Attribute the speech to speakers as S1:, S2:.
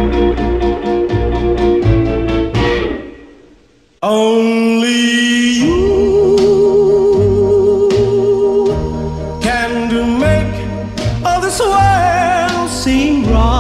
S1: Only you can make all this world seem right.